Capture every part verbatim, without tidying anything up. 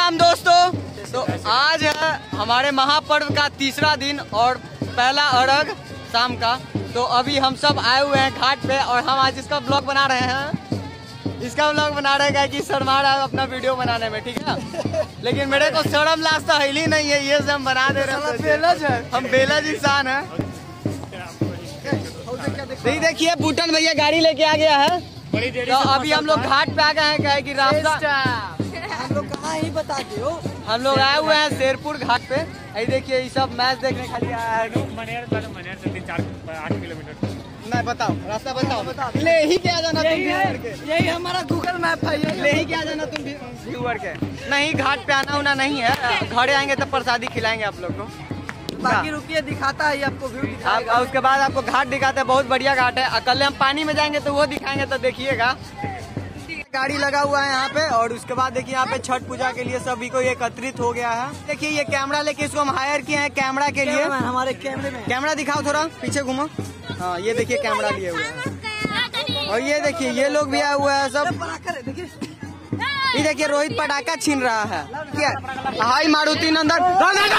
राम दोस्तों। तो आज है हमारे महापर्व का तीसरा दिन और पहला अर्घ शाम का। तो अभी हम सब आए हुए हैं घाट पे और हम आज इसका ब्लॉग बना रहे हैं। इसका ब्लॉग बना रहे हैं कि शर्मा रहा है अपना वीडियो बनाने में, ठीक है। लेकिन मेरे को शर्म लाज तो हिली नहीं है, ये सब हम बना दे रहे हैं। बेलज है, हम बेलज इंसान है। नहीं देखिए बूटन भैया गाड़ी लेके आ गया है। तो अभी हम लोग घाट पे आ गए हैं, कहे कि रास्ता हम लोग कहाँ ही बता दो। हम लोग आए हुए हैं शेरपुर घाट पे। ये देखिए ये सब मैच देखने खाली आया है। मनेर मनेर से तीन चार आठ किलोमीटर। नहीं बताओ रास्ता बताओ, बताओ। ले ही क्या जाना तुम व्यूअर के। यही हमारा गूगल मैप है। ये ले ही क्या जाना तुम व्यूअर के। नहीं घाट पे आना उना नहीं है, घरे आएंगे तब प्रसादी खिलाएंगे आप लोग को। बाकी रुपये दिखाता है आपको व्यू आप और उसके बाद आपको घाट दिखाते हैं, बहुत बढ़िया घाट है। कल हम पानी में जाएंगे तो वो दिखाएंगे, तो देखिएगा। गाड़ी लगा हुआ है यहाँ पे और उसके बाद देखिए यहाँ पे छठ पूजा के लिए सभी को एकत्रित हो गया है। देखिए ये कैमरा लेके इसको हम हायर किए हैं कैमरा के लिए। हमारे कैमरे में कैमरा दिखाओ थोड़ा, पीछे घूमो। हाँ ये देखिए कैमरा लिए हुए हैं और ये देखिए ये लोग भी आए हुए हैं सब। ये देखिए रोहित पटाखा छीन रहा है। क्या हाई मारुति नंदन।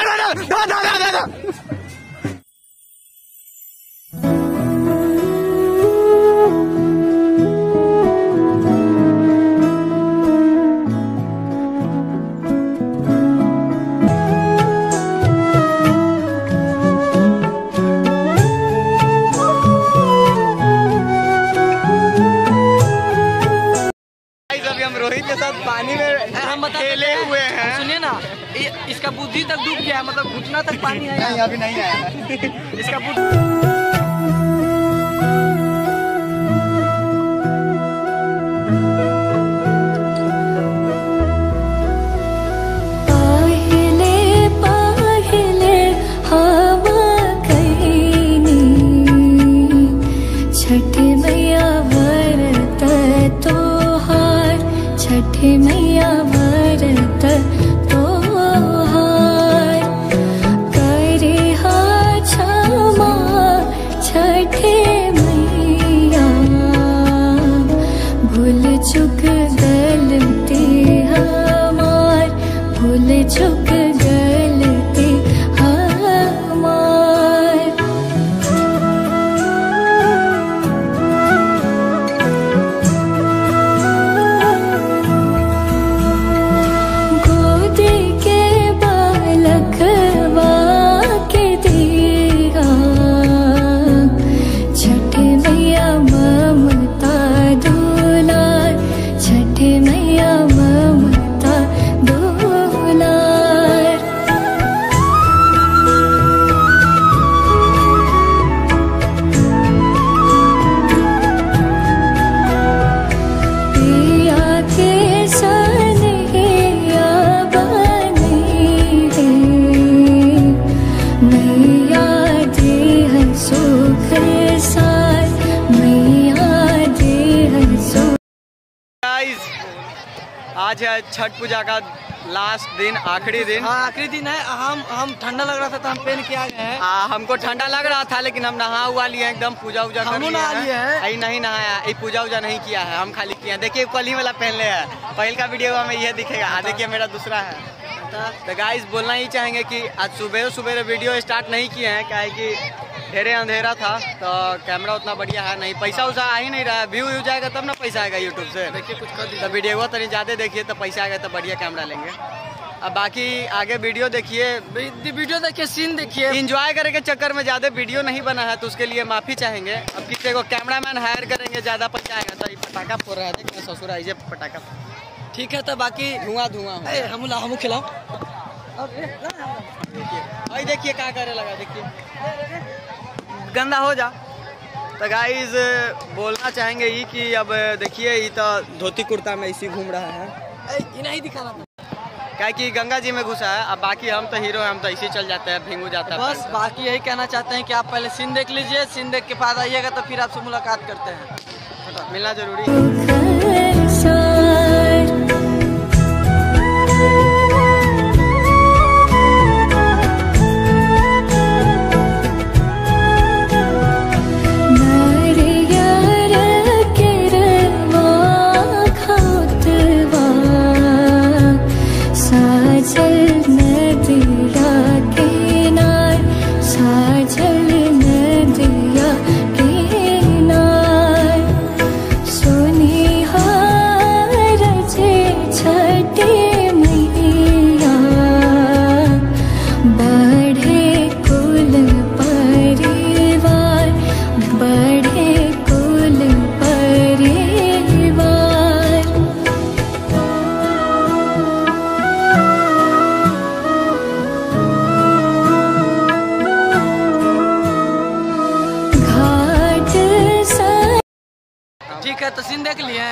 हम रोहित के साथ पानी में हम खेले हुए हैं। सुनिए ना, इसका बुद्धि तक डूब गया, मतलब घुटना तक पानी है। नहीं अभी नहीं आया इसका बुद्धि छठे मैया व्रत तोहार करे हा क्षमा छठे मैया भूल चुक गलती हमार भूल चुक गलती हमार। आज है छठ पूजा का लास्ट दिन, आखिरी दिन। हाँ आखिरी दिन है। हम हम ठंडा लग रहा था तो हम पहन के आ गए हैं। आ, हमको ठंडा लग रहा था लेकिन हम नहा हुआ लिए एकदम, पूजा उजा कर लिए हैं। अभी नहीं नहाया, ये पूजा उजा नहीं किया है, हम खाली किया। देखिए कल ही वाला पहन ले है, पहल का वीडियो में ये दिखेगा। देखिए मेरा दूसरा है। तो गाइस बोलना ही चाहेंगे कि आज सुबह सुबह वीडियो स्टार्ट नहीं किए हैं, क्या है कि ढेरे अंधेरा था तो कैमरा उतना बढ़िया है नहीं, पैसा उसा आ ही नहीं रहा है। व्यू व्यू जाएगा तब ना पैसा आएगा यूट्यूब से। देखिए कुछ कर तो वीडियो तो नहीं ज़्यादा देखिए तो पैसा आएगा, तो बढ़िया कैमरा लेंगे। अब बाकी आगे वीडियो देखिए, वीडियो देखिए, सीन देखिए। इंजॉय करे के चक्कर में ज़्यादा वीडियो नहीं बना है तो उसके लिए माफ़ी चाहेंगे। अब किसी को कैमरामैन हायर करेंगे, ज़्यादा पैसा आएगा तो ये पटाखा फोड़ रहा है। देखिए ससुर आइए पटाखा, ठीक है। तो बाकी धुआं धुआं हम हम खिलाओ। देखिए देखिए क्या करे लगा, देखिए गंदा हो जा। तो गाइज बोलना चाहेंगे ये कि अब देखिए ये तो धोती कुर्ता में इसी घूम रहा है। नहीं दिखाना क्या कि गंगा जी में घुसा है। अब बाकी हम तो हीरो हैं, हम तो इसी चल जाते हैं, भिंगू जाता है। बस बाकी यही कहना चाहते हैं कि आप पहले सीन देख लीजिए, सीन देख के बाद आइएगा तो फिर आपसे मुलाकात करते हैं। मिलना जरूरी है। सा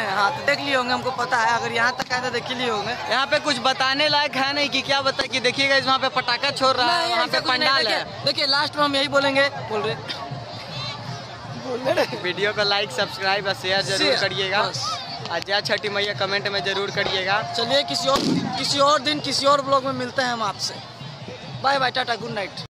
हैं। हाँ तो देख लिए होंगे, हमको पता है, अगर यहाँ तक आए तो देख लिए होंगे। यहाँ पे कुछ बताने लायक है नहीं कि क्या बता कि देखिएगा वहाँ पे पटाखा छोड़ रहा है, वहाँ पे पंडाल है। देखिए लास्ट में हम यही बोलेंगे, बोल रहे बोल रहे वीडियो को लाइक सब्सक्राइब और शेयर जरूर करिएगा, और जय छठी मैया कमेंट में जरूर करिएगा। चलिए किसी और किसी और दिन किसी और ब्लॉग में मिलते हैं हम आपसे। Bye bye, tata, good night.